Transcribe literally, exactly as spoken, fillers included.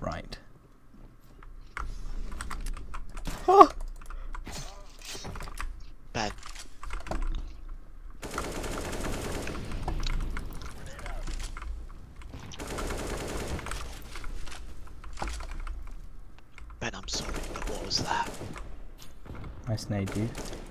right. Oh! Ben. Ben, I'm sorry, but what was that? Nice nade, dude.